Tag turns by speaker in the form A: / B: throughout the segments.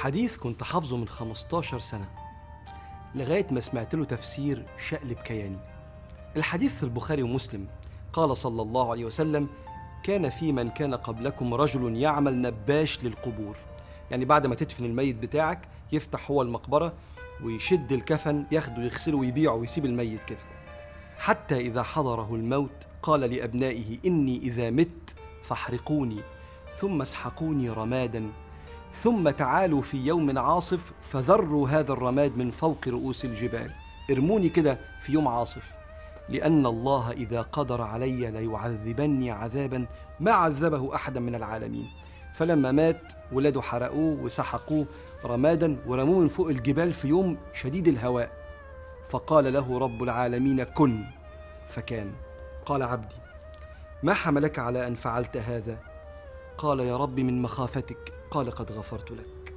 A: حديث كنت حافظه من 15 سنة لغاية ما سمعت له تفسير شقلب كياني. الحديث في البخاري ومسلم. قال صلى الله عليه وسلم: كان في من كان قبلكم رجل يعمل نباش للقبور، يعني بعد ما تدفن الميت بتاعك يفتح هو المقبرة ويشد الكفن ياخده يغسله ويبيعه ويسيب الميت كده، حتى إذا حضره الموت قال لأبنائه: إني إذا مت فاحرقوني ثم اسحقوني رمادا، ثم تعالوا في يوم عاصف فذروا هذا الرماد من فوق رؤوس الجبال، ارموني كده في يوم عاصف، لأن الله إذا قدر علي ليعذبني عذابا ما عذبه أحدا من العالمين. فلما مات ولاده حرقوه وسحقوه رمادا ورموه من فوق الجبال في يوم شديد الهواء، فقال له رب العالمين: كن فكان. قال: عبدي ما حملك على أن فعلت هذا؟ قال: يا رب من مخافتك. قال: قد غفرت لك.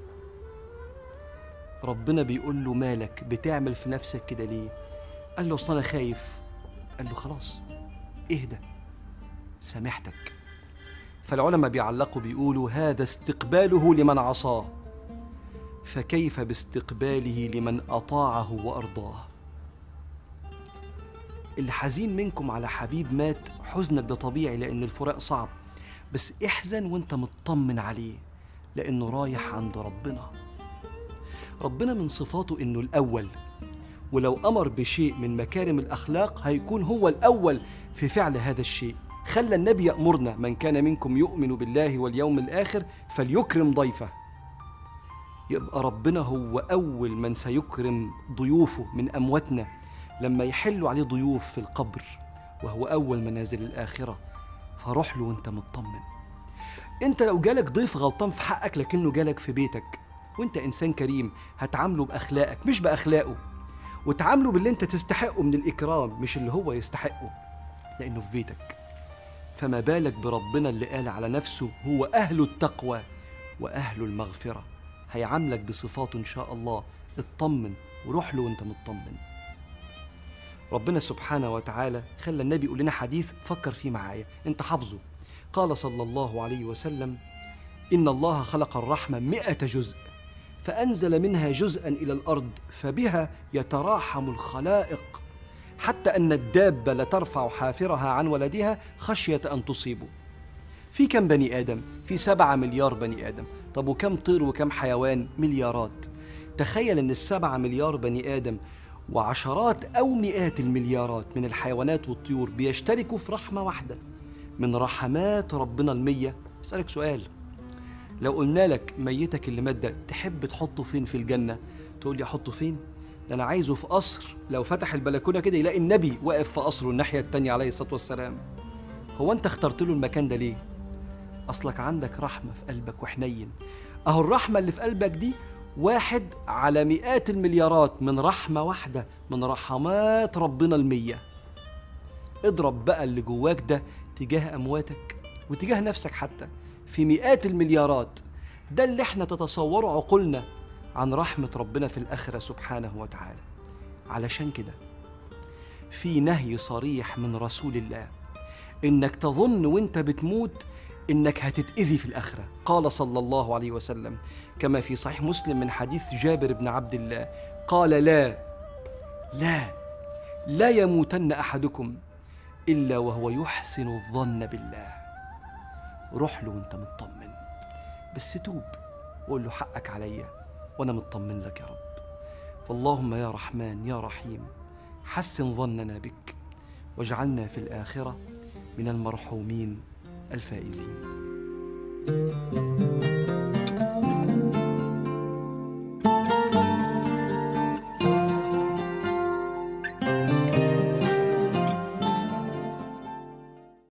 A: ربنا بيقول له: مالك بتعمل في نفسك كده ليه؟ قال له: أصل أنا خايف. قال له: خلاص اهدى، سامحتك. فالعلماء بيعلقوا بيقولوا: هذا استقباله لمن عصاه، فكيف باستقباله لمن أطاعه وأرضاه؟ اللي حزين منكم على حبيب مات حزنك ده طبيعي لأن الفراق صعب، بس احزن وانت مطمن عليه لأنه رايح عند ربنا. ربنا من صفاته إنه الأول، ولو أمر بشيء من مكارم الأخلاق هيكون هو الأول في فعل هذا الشيء. خلى النبي يأمرنا: من كان منكم يؤمن بالله واليوم الآخر فليكرم ضيفه. يبقى ربنا هو أول من سيكرم ضيوفه من أمواتنا لما يحلوا عليه ضيوف في القبر، وهو أول منازل الآخرة. فروح له وانت مطمن. انت لو جالك ضيف غلطان في حقك لكنه جالك في بيتك وانت إنسان كريم، هتعامله بأخلاقك مش بأخلاقه، وتعامله باللي انت تستحقه من الإكرام مش اللي هو يستحقه، لأنه في بيتك. فما بالك بربنا اللي قال على نفسه: هو أهل التقوى وأهل المغفرة. هيعاملك بصفاته إن شاء الله. اطمن وروح له وانت مطمن. ربنا سبحانه وتعالى خلى النبي يقول لنا حديث فكر فيه معايا، انت حافظه. قال صلى الله عليه وسلم: إن الله خلق الرحمة 100 جزء فأنزل منها جزءا إلى الأرض فبها يتراحم الخلائق، حتى أن الدابة لترفع حافرها عن ولدها خشية أن تصيبه. في كم بني آدم؟ في 7 مليار بني آدم. طب وكم طير وكم حيوان؟ مليارات. تخيل أن 7 مليار بني آدم وعشرات أو مئات المليارات من الحيوانات والطيور بيشتركوا في رحمة واحدة من رحمات ربنا 100. أسألك سؤال: لو قلنا لك ميتك اللي مات ده تحب تحطه فين في الجنة؟ تقول لي أحطه فين؟ ده أنا عايزه في قصر، لو فتح البلكونة كده يلاقي النبي واقف في قصره الناحية التانية عليه الصلاة والسلام. هو أنت اخترت له المكان ده ليه؟ أصلك عندك رحمة في قلبك وحنين. أهو الرحمة اللي في قلبك دي 1 على مئات المليارات من رحمة واحدة من رحمات ربنا 100. اضرب بقى اللي جواك ده تجاه أمواتك وتجاه نفسك حتى في مئات المليارات. ده اللي احنا تتصوره عقولنا عن رحمة ربنا في الآخرة سبحانه وتعالى. علشان كده في نهي صريح من رسول الله إنك تظن وانت بتموت إنك هتتأذي في الآخرة. قال صلى الله عليه وسلم كما في صحيح مسلم من حديث جابر بن عبد الله قال: لا يموتن أحدكم إلا وهو يحسن الظن بالله. روح له وانت مطمن، بس توب وقول له: حقك عليا وأنا مطمن لك يا رب. فاللهم يا رحمن يا رحيم حسن ظننا بك واجعلنا في الآخرة من المرحومين الفائزين.